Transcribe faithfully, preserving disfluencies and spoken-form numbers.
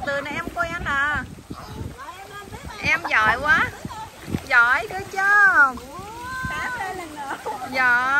từ nè em coi anh à. Em giỏi quá. Giỏi cơ chứ. Giỏi.